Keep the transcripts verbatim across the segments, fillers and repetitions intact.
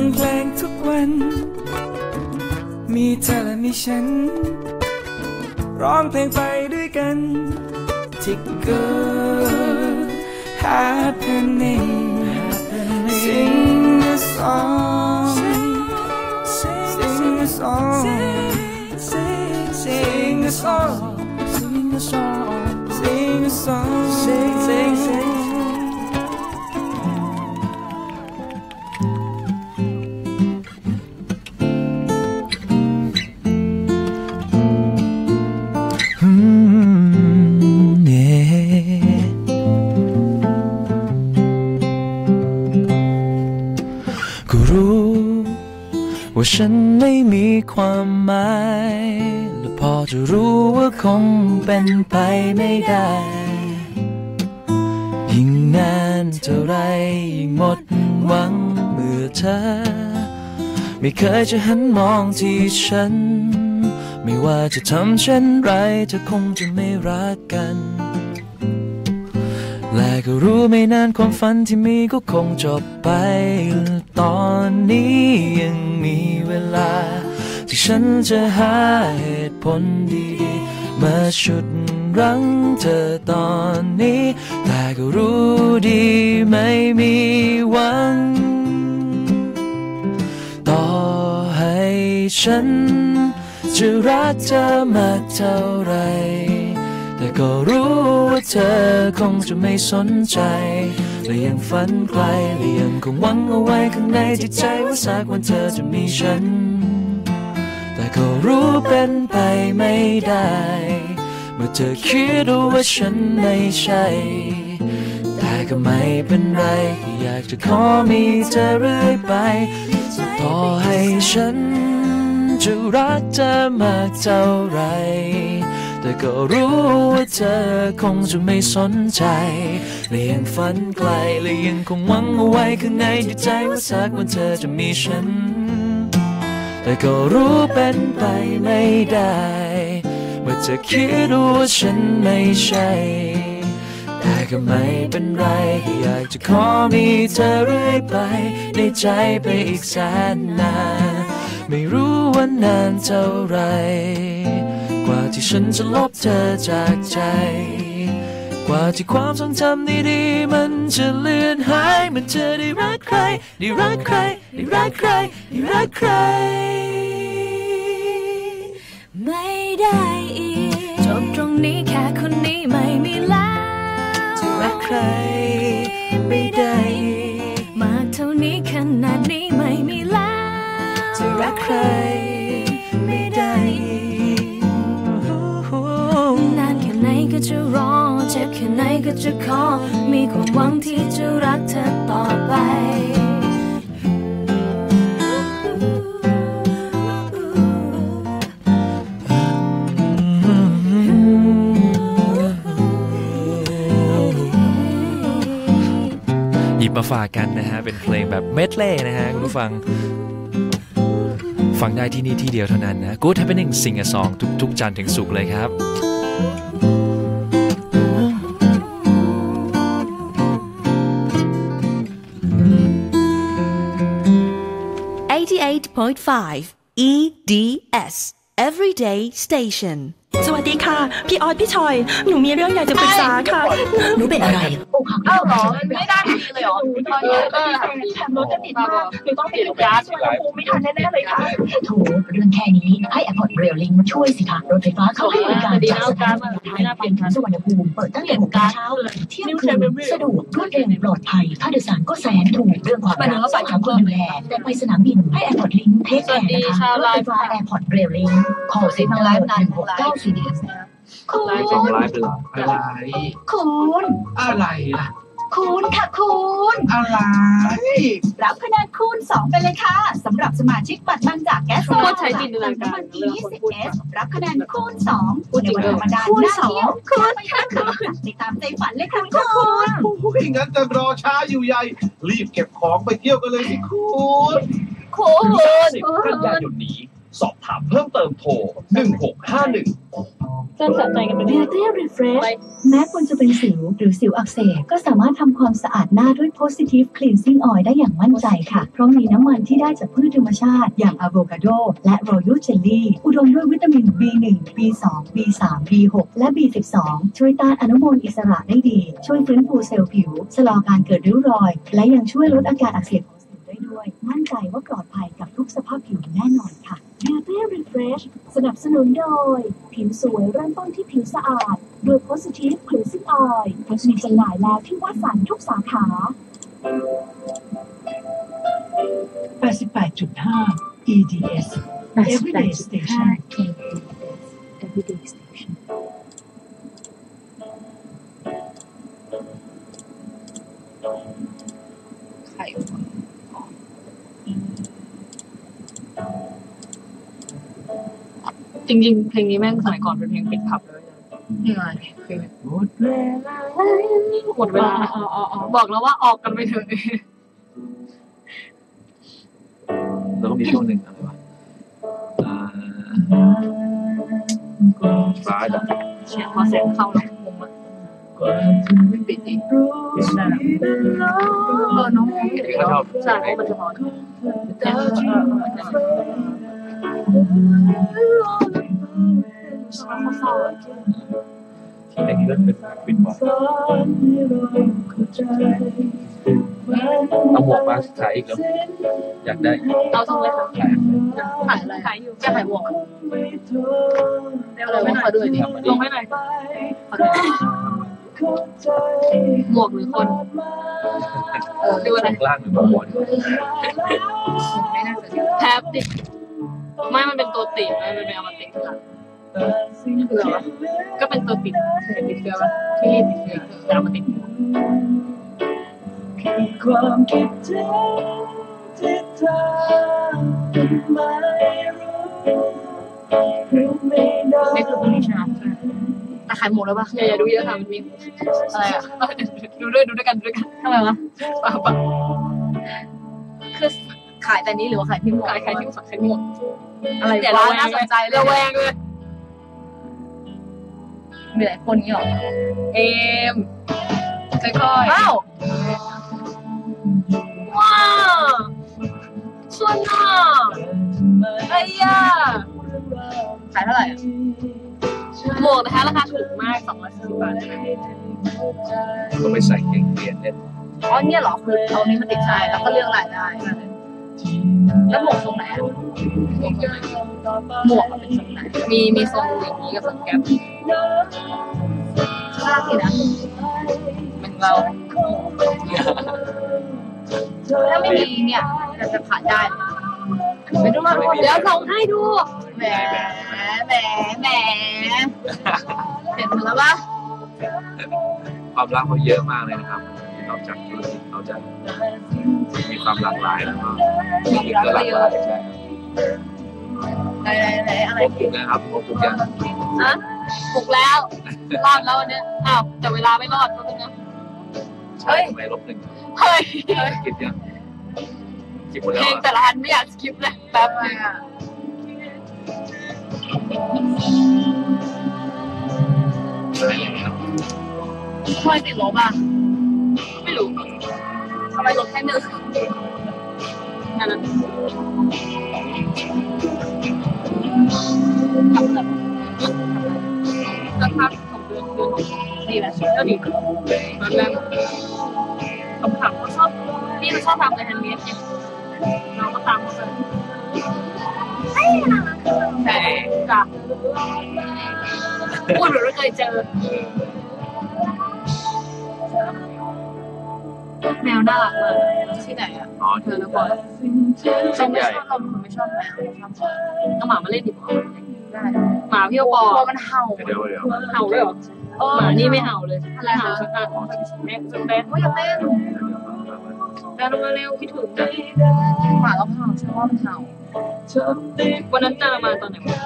เพลงทุกวันมีเธอและมีฉันร้องเพลงไปด้วยกัน Good happening Sing a song Sing a song Sing a song Sing a song Sing a song Sing sing singว่าฉันไม่มีความหมายและพอจะรู้ว่าคงเป็นไปไม่ได้ยิ่งนานเท่าไรยิ่งหมดหวังเมื่อเธอไม่เคยจะหันมองที่ฉันไม่ว่าจะทำเช่นไรเธอคงจะไม่รักกันและก็รู้ไม่นานความฝันที่มีก็คงจบไปตอนนี้ยังมีเวลาที่ฉันจะหาเหตุผลดีๆมาฉุดรั้งเธอตอนนี้แต่ก็รู้ดีไม่มีหวังต่อให้ฉันจะรักเธอมากเท่าไรแต่ก็รู้ว่าเธอคงจะไม่สนใจและยังฝันไกลและยังคงหวังเอาไว้ข้างในจิตใจว่าสักวันเธอจะมีฉันแต่ก็รู้เป็นไปไม่ได้เมื่อเธอคิดว่าฉันไม่ใช่แต่ก็ไม่เป็นไรอยากจะขอมีเธอเรื่อยไปต่อให้ฉันจะรักเธอมากเท่าไรแต่ก็รู้ว่าเธอคงจะไม่สนใจและยังฝันไกลและยังคงหวังเอาไว้ข้างในจิตใจว่าสักวันเธอจะมีฉันแต่ก็รู้เป็นไปไม่ได้เมื่อเธอคิดว่าฉันไม่ใช่แต่ก็ไม่เป็นไรอยากจะขอมีเธอเรื่อยไปในใจไปอีกแสนนานไม่รู้ว่านานเท่าไรกว่าที่ฉันจะลบเธอจากใจกว่าที่ความทรงจำดีๆมันจะเลือนหายมันเธอได้รักใครได้รักใครได้รักใครได้รักใครไม่ได้อีกจบตรงนี้แค่คนนี้ไม่มีแล้วจะรักใครไม่ได้อีกมากเท่านี้ขนาดนี้ไม่มีแล้วจะรักใครไม่ได้อีกนานแค่ไหนก็จะรอเจ็บแค่ไหนก็จะขอมีความหวังที่จะรักเธอต่อไปหยิบมาฝากกันนะฮะเป็นเพลงแบบเมดเล่นะฮะคุณผู้ฟังฟังได้ที่นี่ที่เดียวเท่านั้นนะ Good Happening Sing a Song ทุกๆจันทร์ถึงศุกร์เลยครับ eighty-eight point five อี ดี เอส Everyday Station สวัสดีค่ะพี่ออดพี่ชอยหนูมีเรื่องอยากจะปรึกษาค่ะหนูเป็นอะไรอ้าวเหรอไม่ได้ดีเลยเหรอตอนนี้แถมรถจะติดมากหนูต้องไปดูยาสวนภูมิไม่ทันแน่ๆเลยค่ะโถเรื่องแค่นี้ให้ Airport Rail Link มาช่วยสิคะรถไฟฟ้าเขาให้บริการจากสถานีไทยเป็นถึงสุวรรณภูมิเปิดตั้งแต่หกโมงเช้าเที่ยงคืนสะดวกรวดเร็วปลอดภัยค่าโดยสารก็แสนถูกเรื่องความรักสามคนดูแลแต่ไปสนามบินให้ Airport Link เทคแคร์นะคะรถไฟฟ้า Airport Rail Link คอลเซ็นเตอร์หนึ่งหกเก้าสี่คุณอะไรอะไรคุณอะไรล่ะคุณค่ะคุณอะไรรับคะแนนคูณสองไปเลยค่ะสำหรับสมาชิกบัตรบางจากแก๊สโซลาร์จากน้ำมัน อี ยี่สิบ เอส รับคะแนนคูณสองคุณในวันธรรมดาคูณสองคูณค่ะคุณติดตามใจฝันเลยค่ะคุณผู้หญิงงั้นจะรอช้าอยู่ใหญ่รีบเก็บของไปเที่ยวกันเลยสิคุณคุณสิบกันยายนนี้สอบถามเพิ่มเติมโทรหนึ่งหกห้าหนึ่งเส้นสะใจกันไปเลย Beauty Refresh แม้คุณจะเป็นสิวหรือสิวอักเสบก็สามารถทำความสะอาดหน้าด้วย Positive Cleansing Oil ได้อย่างมั่นใจค่ะเพราะมีน้ำมันที่ได้จากพืชธรรมชาติอย่างอะโวคาโดและ Royal Jelly อุดมด้วยวิตามิน บี หนึ่ง บี สอง บี สาม บี หก และ บี สิบสอง ช่วยต้านอนุมูลอิสระได้ดีช่วยฟื้นฟูเซลล์ผิวชะลอการเกิดริ้วรอยและยังช่วยลดอาการอักเสบของสิวได้ด้วยมั่นใจว่าปลอดภัยกับทุกสภาพผิวแน่นอนค่ะ Beauty Refresh สนับสนุนโดยผิวสวยเริ่มต้นที่ผิวสะอาดโดย Positive Cleansing Oil มีจำหน่ายแล้วที่วัดสันทุกสาขาแปดสิบแปดจุดห้า อี ดี เอส Everyday Station Everyday Station ใครจริงๆเพลงนี้แม่งสมัยก่อนเป็นเพลงปิดผับเลยนี่ไงคือหมดเวลาหมดเวลาบอกแล้วว่าออกกันไปเถอะแล้วก็มีช่วงหนึ่งอะไรวะฟ้าดับเสียงพอเสียงเข้าแล้วงงอ่ะไม่ปิดอีกเออน้องไม่ปิดก็ชอบใช่เพราะมันจะพอที่ไหนที่เล่นเป็นปิดบอลเอาหมวกมาขายอีกแล้วอยากได้เอาส่งเลยค่ะขายอะไรขายอยู่จะขายหมวกเดี๋ยวเราไม่หน่อยด้วยลงให้หน่อยหมวกหรือคนเออดูอะไรล่างหรือบอลไม่น่าจะแทบติดไม่มันเป็นตัวติดมันเป็นเอามาติดค่ะคืออะไรวะก็เป็นตัวติดติดเชื้อป่ะที่ติดเชื้อแต่เอามาติดความคิดถึงที่เธอไม่รู้ไม่ได้นี่คือพวกนี้ใช่ไหมแต่ขายหมวกแล้วป่ะอย่าอย่าดูเยอะค่ะมันมีอะไรอ่ะดูด้วยดูด้วยกันดูด้วยกันทำไมวะป่ะป่ะคือขายแต่นี้หรือว่าขายที่หมวกขายขายที่หมวกขายหมวกอะไรเดี๋ยวเราน่าสนใจเลยระแวงเลยมีหลายคนนี้หรอเอมค่อยๆว้าวว้าวสวยน่ะไอ้ย่าขายเท่าไหร่อ่ะหมวกนะคะราคาถูกมากสองร้อยสี่สิบบาทก็ไปใส่เกงเปลี่ยนเนี่ยอ๋อเนี่ยหรอคือเอานี้มาติดใช้แล้วก็เลือกรายได้แล้วหมวกทรงไหนอ่ะหมวกเป็นทรงไหนมีมีทรงอย่างนี้กับทรงแก๊ปน่าสินะเป็นเราถ้าไม่มีเนี่ยจะผ่านได้ไปดูมาเดี๋ยวส่งให้ดูแหมแหมแหมเห็นแล้วปะความรักเขาเยอะมากเลยนะครับนอกจากธุรกิจเขาจะมีความหลากหลายแล้วก็มีอีกก็หลากหลายใช่ไหนไหนอะไรปลูกนะครับปลูกยังฮะปลูกแล้วรอดแล้ววันนี้อ้าวแต่เวลาไม่รอดเพราะงั้นเฮ้ยไม่ลบหนึ่งเฮ้ยคิดยังคิดหมดแล้วเพลงแต่ละอันไม่อยากสกิปเลยแป๊บนึงอ่ะทำไมติดลบอ่ะไม่รู้ทำไมลบแค่หนึ่งนั่นน่ะสักพักของเดือนเดือนดีแล้วก็ดีมันแรงคำถามเขาชอบนี่เขาชอบทำอะไรแฮนด์เมดเนี่ยเราก็ตามเขาไปแต่จ้ะพูดหรือไม่เคยเจอแมวน่ารักมากที่ไหนอ่ะอ๋อเธอแล้วก่อนเราไม่ชอบเราเป็นคนไม่ชอบแมวชอบเอาหมามาเล่นดิบได้หมาพี่โอปอมันเห่าเดี๋ยวเดี๋ยวเห่าด้วยหรอหมานี่ไม่เห่าเลยอะไรเห่าสักการแม่จะเต้นไม่อยากเต้นแล้วลงมาเร็วคิดถึงหมาแล้วเห่าฉันว่ามันเห่าวันนั้นเจอมาตอนไหนวะ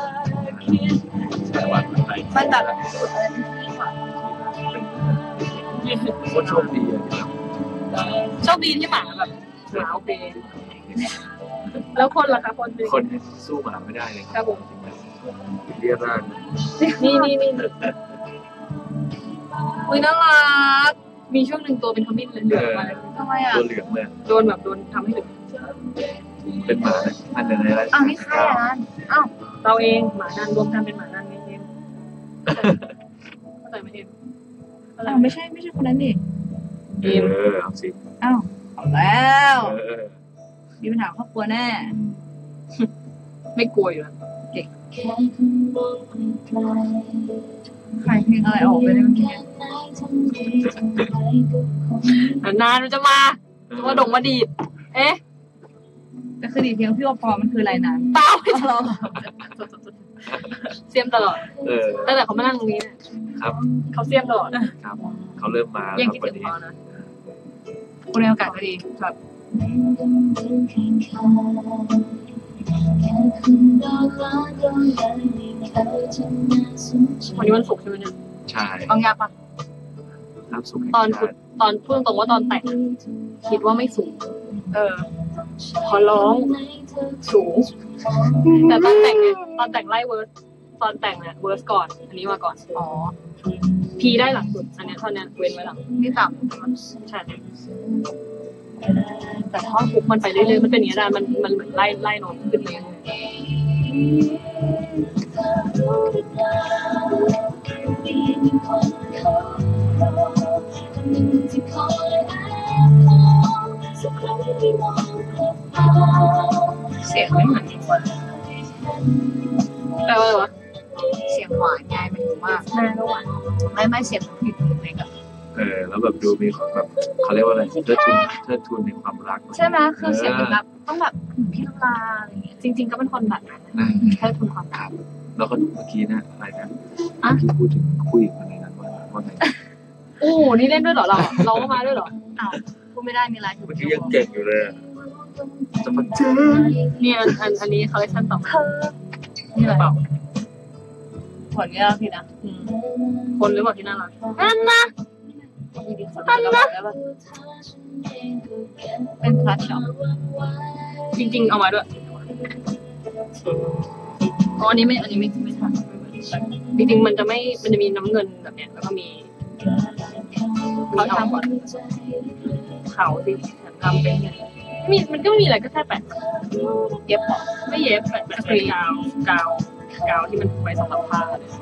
มันแบบโคตรโชคดีอะโชคดีที่หมาแบบหมาโอเคแล้วคนล่ะคะคนคนสู้หมาไม่ได้เลยครับผมเรียกร่างนี่นี่นี่อุ้ยน่ารักมีช่วงหนึ่งตัวเป็นขมิ้นเหลืองๆมาทำไมอ่ะตัวเหลืองเลยโดนแบบโดนทำให้เหลืองเป็นหมาอันในอะไรอ้าวนี่ใครอ่ะนั่นอ้าวเราเองหมานั่นรวมกันเป็นหมานั่นเองเข้าใจไหมเองอ้าวไม่ใช่ไม่ใช่คนนั้นดิเออเอาสิอ้าวเอาแล้วมีปัญหาครอบครัวแน่ไม่กลัวอยู่แล้วเก่งใครเพลงอะไรออกไปได้เมื่อกี้นานมันจะมาจะมาดงมาดีดเอ๊ะแต่คือดีเพลงพี่ว่าพอมันคืออะไรนะเปล่าไม่ใช่เสียมตลอดเออตั้งแต่เขามานั่งตรงนี้เนี่ยครับเขาเสียมตลอดครับเขาเริ่มมายังคิดถึงเขานะคุณในโอกาสก็ดีครับวันนี้วันศุกร์ใช่ไหมเนี่ยใช่ต้องยากปะครับศุกร์ตอนตอนพูดตรงว่าตอนแต่งคิดว่าไม่สูงเออพอร้องสูงแต่ตอนแต่งเนี่ยตอนแต่งไล่เวิร์สตอนแต่งเนี่ยเวิร์สก่อนอันนี้มาก่อนอ๋อพีได้หลังสุดอันนี้ท่อนนี้เว้นไว้หลังนี่ต่ำใช่แต่ท่อนปุ๊บมันไปเรื่อยๆมันเป็นอย่างนี้ได้มันมันเหมือนไล่ไล่โน้ตขึ้นเลยเสียงไม่เหมือนคนแปลว่าอะไรวะเสียงหวานไงมันถึงว่าแม่ก็หวานไม่ไม่เสียงผิดอะไรกับเออแล้วแบบดูมีแบบเขาเรียกว่าอะไรเทิดทุนเทิดทุนในความรักใช่ไหมคือเสียงแบบต้องแบบพี่น้ำลาอะไรอย่างเงี้ยจริงๆก็เป็นคนแบบนั้นเทิดทุนความรักแล้วก็เมื่อกี้นะอะไรนะเมื่อกี้พูดถึงคุยกันในนั้นว่าว่าไงโอ้นี่เล่นด้วยเหรอเราเราก็มาด้วยเหรออ้าวพูดไม่ได้มีอะไรเมื่อกี้ยังเก่งอยู่เลยจะมาเจอเนี่ยอันอันนี้คอลเลคชันต่อมานี่อะไรผลเนี่ยพี่นะคนหรือเปล่าที่น่ารักอันนะอันนะเป็นคลาสช็อปจริงๆเอามาด้วยอ๋ออันนี้ไม่อันนี้ไม่ไม่ทันจริงๆมันจะไม่มันจะมีน้ำเงินแบบเนี้ยแล้วก็มีเขาทำก่อนเขาสิทำเป็นไงมีมันก็ไม่มีอะไรก็แค่แปะเย็บไม่เย็บแปะแปะกาวกาวกาวที่มันไว้สำหรับผ้าเลย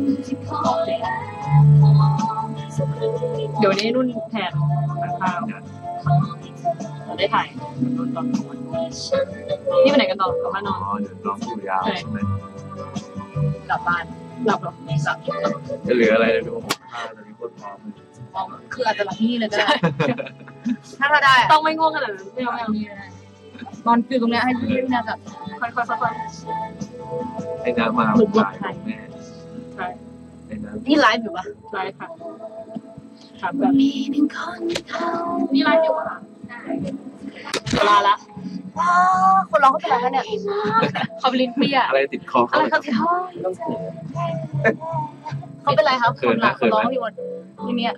เดี๋ยวนี้นุ่นแทนผ้าเราได้ถ่ายนุ่นตอนนอนนี่ไปไหนกันต่อกับผ้านอนอ๋อเดี๋ยวน้องอยู่ยาวใช่ไหมหลับบ้านหลับหรอหลับจะเหลืออะไรเลยดูผ้าตอนนี้โคตรพร้อมคืออาจจะหลับที่เลยก็ได้ถ้าเราได้ต้องไม่ง่วงขนาดนั้นไม่เอาไม่เอานอนคือตรงนี้ให้พี่เนี่ยแบบค่อยๆค่อยๆให้น้ำมาหลุดถ่ายแม่ใช่นี่ไลฟ์อยู่ปะไลฟ์ค่ะครับแบบนี่ไลฟ์อยู่ค่ะเวลาละคนร้องเขาเป็นอะไรกันเนี่ยเขาเป็นลิ้นเปี้ยอะไรติดคออะไรเขาติดคอเขาเป็นอะไรครับคนหลักคนร้องอยู่บนที่นี่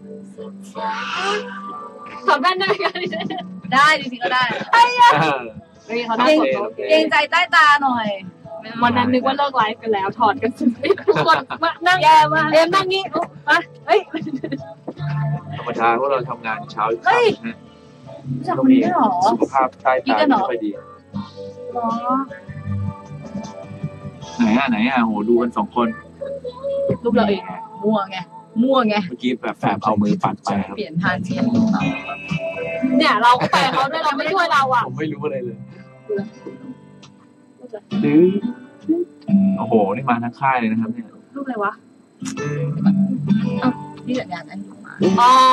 ถอดแว่นได้ไหมได้จริงๆก็ได้ไอ้ยะเขาได้เกรงใจใต้ตาหน่อยวันนั้นนึกว่าเลิกไลฟ์กันแล้วถอดกันสุดทุกคนมานั่งแย่มาเอ็มนั่งงี้มาเฮ้ยธรรมดาพวกเราทำงานเช้าเฮ้ยจากคนนี้หรอสุขภาพใต้ตาไม่ค่อยดีไหนอ่ะไหนอ่ะโหดูกันสองคนรูปเราเองมั่วไงมั่วไงเมื่อกี้แบบแฝงเอามือปัดไปครับเปลี่ยนทางเชียร์เนี่ยเราก็ไปเขาด้วยเราไม่ช่วยเราอ่ะผมไม่รู้อะไรเลยหรือโอ้โหนี่มาทั้งค่ายเลยนะครับเนี่ยรูปอะไรวะนี่สัญญาณอันนี้มาอ๋อ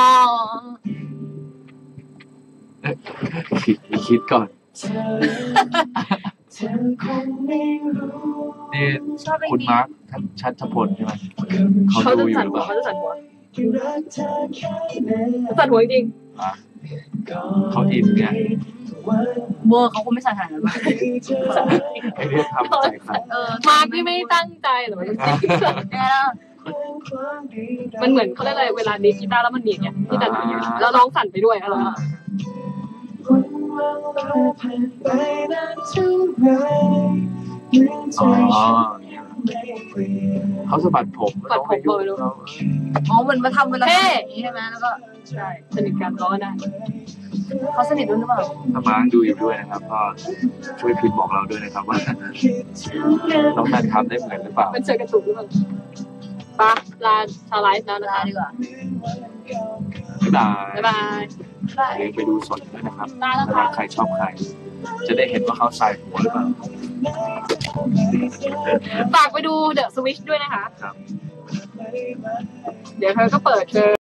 คิดคิดก่อนนี่คุณมาร์คชัชพลใช่ไหมเขาดูอยู่หรือเปล่าเขาจะสั่นหัวสั่นหัวจริงเขาอินไงเบอร์เขาคงไม่สั่นขนาดนั้นไม่ได้ทำใจครับมาร์คที่ไม่ตั้งใจหรอมันเหมือนเขาเรียกอะไรเวลาดีกีตาร์แล้วมันดีเนี่ยที่แต่แล้วร้องสั่นไปด้วยอะไรอ๋อเขาสะบัดผมสะบัดผมเลยลูกอ๋อเหมือนมาทำเวลาอย่างนี้ใช่ไหมแล้วก็ใช่สนิทกันร้อนได้เขาสนิทด้วยหรือเปล่าถ้ามาดูอยู่ด้วยนะครับก็ช่วยพิมพ์บอกเราด้วยนะครับว่าน้องนันทำได้เหมือนหรือเปล่าเป็นเชิญกระตุกหรือเปล่าปะลาชาวไลฟ์แล้วนะคะดีกว่าบ๊ายบายบ๊ายบายเดี๋ยวไปดูสดด้วยนะครับลาแล้วถ้าค่ะใครชอบใครจะได้เห็นว่าเขาใส่หัวหรือเปล่าฝากไปดูเดอะสวิชด้วยนะคะครับเดี๋ยวเธอก็เปิดเจอ